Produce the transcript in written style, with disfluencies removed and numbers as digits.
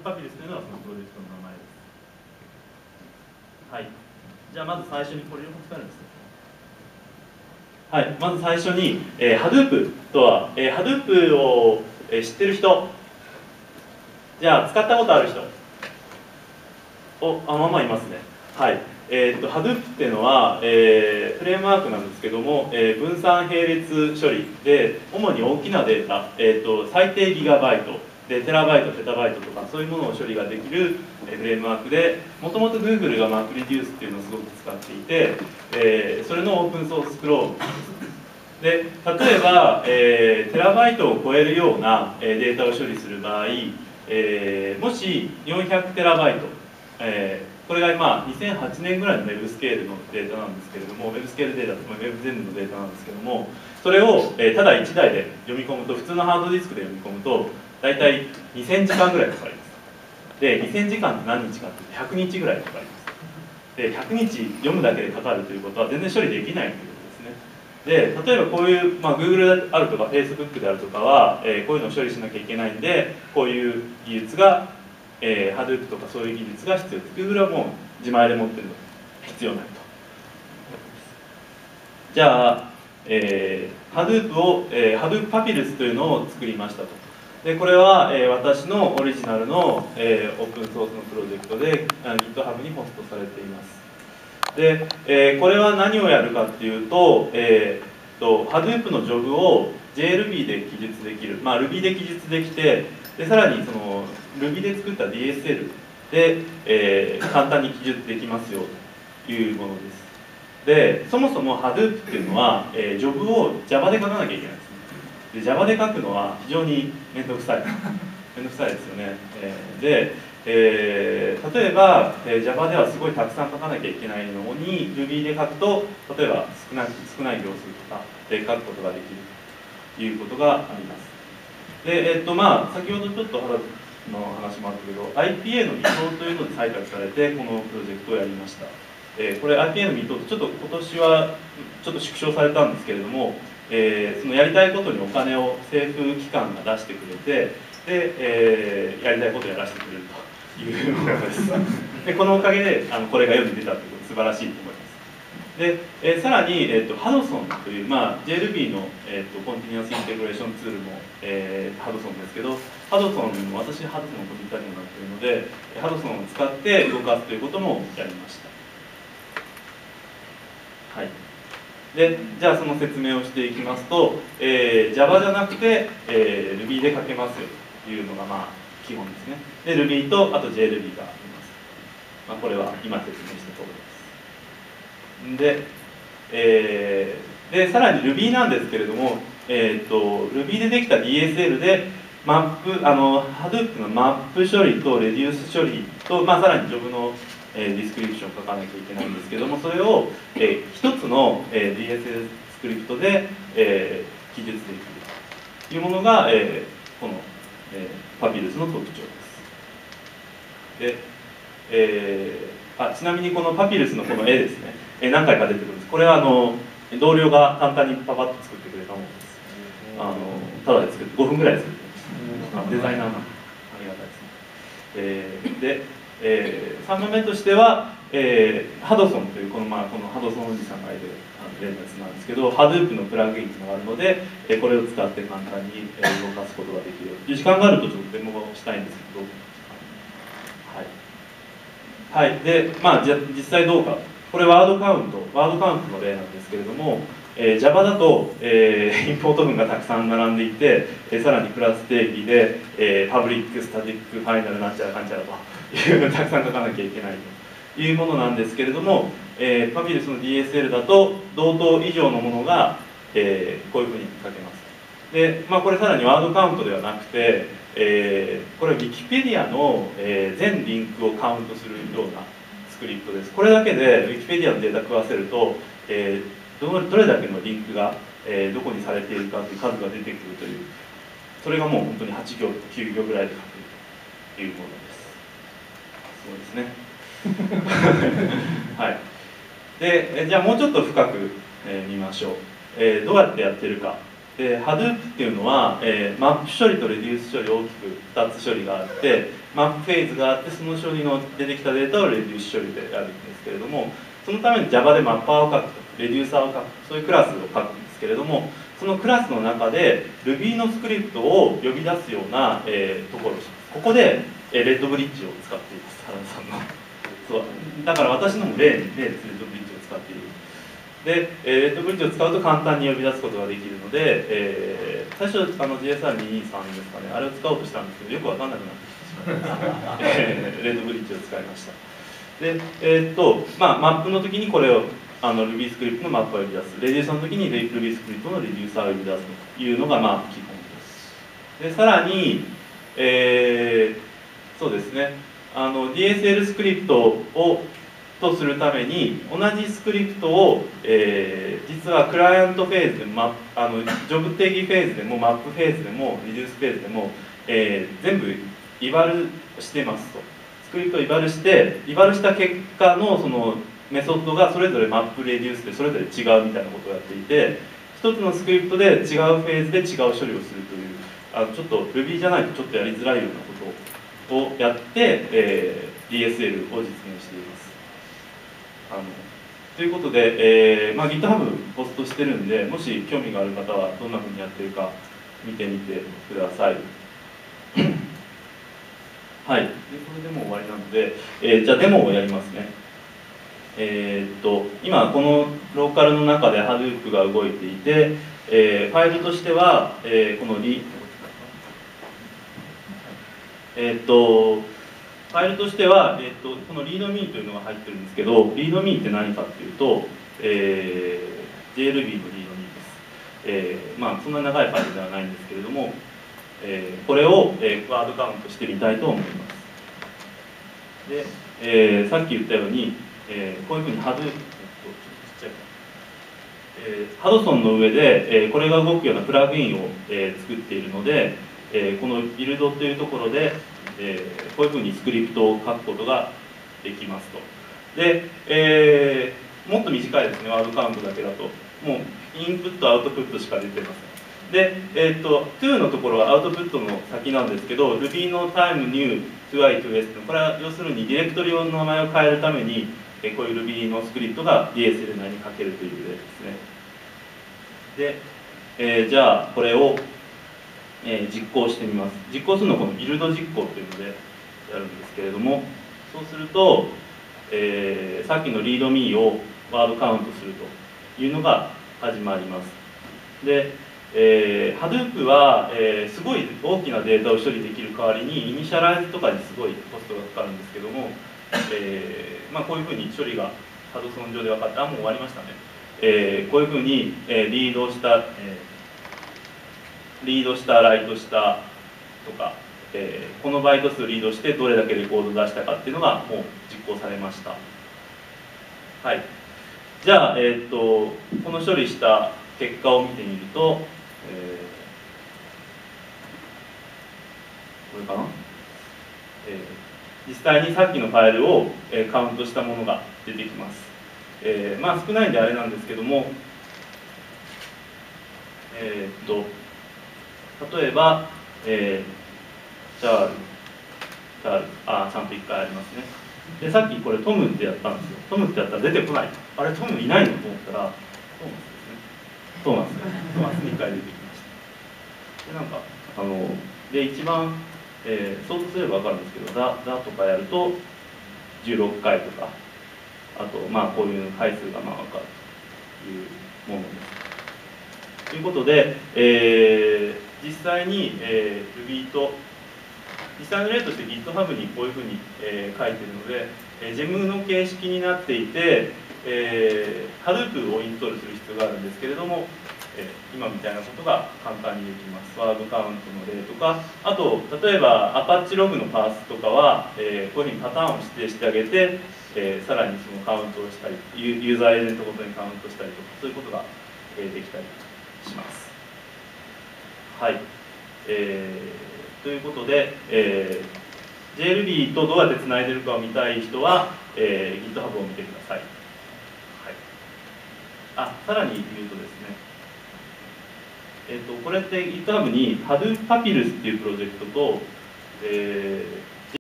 パピルスというのはそのプロジェクトの名前です。はい。じゃあまず最初にこれを使うんですね。はい。まず最初に、Hadoop とは、Hadoop を、知ってる人、じゃあ使ったことある人、まあまあいますね。はい。Hadoop っていうのは、フレームワークなんですけども、分散並列処理で、主に大きなデータ、最低ギガバイトで、テラバイト、ペタバイトとか、そういうものを処理ができるフレームワークで、もともと Google が MapReduce っていうのをすごく使っていて、それのオープンソースクロームで、例えば、テラバイトを超えるようなデータを処理する場合、もし400テラバイト、これが今2008年ぐらいの Web スケールのデータなんですけれども、Web スケールデータ、Web 全部のデータなんですけども、それをただ1台で読み込むと、普通のハードディスクで読み込むと、大体2000時間ぐらいかかります。で、2000時間って何日かっていうと、100日ぐらいかかります。で、100日読むだけでかかるということは、全然処理できないということですね。で、例えばこういう、Google であるとか Facebook であるとかは、こういうのを処理しなきゃいけないんで、こういう技術が、Hadoop とかそういう技術が必要です。Google はもう自前で持ってるので必要ないと。じゃあ、Hadoop を、Hadoop Papyrus というのを作りましたと。で、これは、私のオリジナルの、オープンソースのプロジェクトで GitHub にホストされています。で、これは何をやるかっていうと、Hadoop のジョブを JRuby で記述できる、Ruby で記述できて、でさらにその Ruby で作った DSL で、簡単に記述できますよというものです。で、そもそも Hadoop っていうのは、ジョブを Java で書かなきゃいけないですね。で Java で書くのは非常に面倒くさい。面倒くさいですよね。で、例えば、Java ではすごいたくさん書かなきゃいけないのに Ruby で書くと、例えば少ない行数とかで書くことができるということがあります。で、先ほどちょっと原の話もあったけど IPA の未踏というので採択されてこのプロジェクトをやりました。これ IPA の未踏ってちょっと今年はちょっと縮小されたんですけれども、そのやりたいことにお金を政府機関が出してくれてで、やりたいことをやらせてくれるというものです。でこのおかげでこれが世に出たということ素晴らしいと思います。で、さらに、ハドソンという、JRuby の、コンティニュアスインテグレーションツールも、ハドソンですけど、私ハドソンのコミュニタリーになっているので、ハドソンを使って動かすということもやりました。はい。で、じゃあその説明をしていきますと、Java じゃなくて、Ruby で書けますよというのが、基本ですね。で、Ruby と、あと JRuby があります。これは今説明した通りです。で、さらに Ruby なんですけれども、Ruby でできた DSL でHadoop のマップ処理とレデュース処理と、さらにジョブの、ディスクリプションを書かなきゃいけないんですけども、それを、一つの、DSL スクリプトで、記述できるというものが、この、Papyrus の特徴です。で、ちなみにこの Papyrus のこの絵ですね、何回か出てくるんです。これは同僚が簡単にパパッと作ってくれたものです。ただで作って5分ぐらいで作ってます。デザイナーなんでありがたいですね。で、3番目としては、ハドソンというこのハドソンおじさんがいる連列なんですけど、Hadoop のプラグインがあるので、これを使って簡単に動かすことができる。時間があるとちょっとデモをしたいんですけど、はい。で、じゃあ実際どうか。これワードカウントの例なんですけれども、Java だと、インポート文がたくさん並んでいて、さらにクラス定義で、パブリック、スタティック、ファイナルなんちゃらかんちゃらというのをたくさん書かなきゃいけないというものなんですけれども、Papyrus の DSL だと同等以上のものが、こういうふうに書けます。で、これさらにワードカウントではなくて、これは Wikipedia の、全リンクをカウントするようなスクリプトです。これだけで Wikipedia のデータ食わせると、どれだけのリンクが、どこにされているかという数が出てくるという、それがもう本当に8行とか9行ぐらいで書けるというものです。そうですね。はい。で、じゃあもうちょっと深く、見ましょう。どうやってやってるか。Hadoop っていうのは、マップ処理とレデュース処理大きく2つ処理があって、 マップフェーズがあって、その処理の出てきたデータをレデュース処理でやるんですけれども、そのために Java でマッパーを書くと、レデューサーを書く、そういうクラスを書くんですけれども、そのクラスの中で Ruby のスクリプトを呼び出すような、ところをします。ここで、レッドブリッジを使っています、原田さんの。そうだから私のも例です、レッドブリッジを使っている。で、レッドブリッジを使うと簡単に呼び出すことができるので、最初GSR223 ですかね、あれを使おうとしたんですけど、よく分かんなくなってきてしまいました。レッドブリッジを使いました。で、マップの時にこれをRuby スクリプトのマップを呼び出す、レデューサーの時に Ruby スクリプトのレデューサーを呼び出すというのが基本です。で、さらに、そうですね、DSL スクリプトをとするために同じスクリプトを、実はクライアントフェーズでもジョブ定義フェーズでもマップフェーズでもリデュースフェーズでも、全部イバルしてますと。スクリプトをイバルした結果のそのメソッドがそれぞれマップレデュースでそれぞれ違うみたいなことをやっていて、一つのスクリプトで違うフェーズで違う処理をするというちょっと Ruby じゃないとちょっとやりづらいようなことをやって、DSL を実現しています。ということで、GitHub ポストしてるんで、もし興味がある方はどんなふうにやってるか見てみてください。はい、でこれでもう終わりなので、じゃあデモをやりますね。今このローカルの中で Hadoop が動いていて、ファイルとしては、このファイルとしては、この README というのが入ってるんですけど、README って何かっていうと、JLB の README です。そんな長いファイルではないんですけれども、これを、ワードカウントしてみたいと思います。で、さっき言ったように、こういうふうにハドソンの上で、これが動くようなプラグインを、作っているので、このビルドというところで、こういうふうにスクリプトを書くことができますと。で、もっと短いですね、ワードカウントだけだと。もうインプット、アウトプットしか出てません。で、to のところはアウトプットの先なんですけど、Ruby の time new to i to s これは要するにディレクトリの名前を変えるために、こういう Ruby のスクリプトが DSL 内に書けるという例ですね。で、じゃあこれを、実行してみます。実行するのはこのビルド実行というのでやるんですけれども、そうすると、さっきの README をワードカウントするというのが始まります。で、Hadoop は、すごい大きなデータを処理できる代わりにイニシャライズとかにすごいコストがかかるんですけども、こういうふうに処理がハドソン上で分かって、もう終わりましたね。こういうふうに、リードした、ライトしたとか、このバイト数リードしてどれだけレコード出したかっていうのがもう実行されました。はい。じゃあ、この処理した結果を見てみると、これかな、実際にさっきのファイルを、カウントしたものが出てきます。少ないんであれなんですけども、例えば、ちゃんと1回ありますね。で、さっきこれトムってやったんですよ。トムってやったら出てこない。あれ、トムいないのと思ったら、トーマスですね。トーマス2回出てきました。で、で、一番、想像すれば分かるんですけど、だとかやると、16回とか、あと、こういう回数が分かるというものです。ということで、実際に、Ruby と、実際の例として GitHub にこういうふうに、書いているので、GEM の形式になっていて、Hadoop をインストールする必要があるんですけれども、今みたいなことが簡単にできます。ワードカウントの例とか、あと例えば Apache ログのパースとかは、こういうふうにパターンを指定してあげて、さらにそのカウントをしたり、ユーザーエージェントごとにカウントしたりとか、そういうことが、できたりします。はい。ということで、JRuby とどうやってつないでるかを見たい人は、GitHub を見てください。はい、さらに言うとですね、これって GitHub に Hadoop Papyrus っていうプロジェクトと、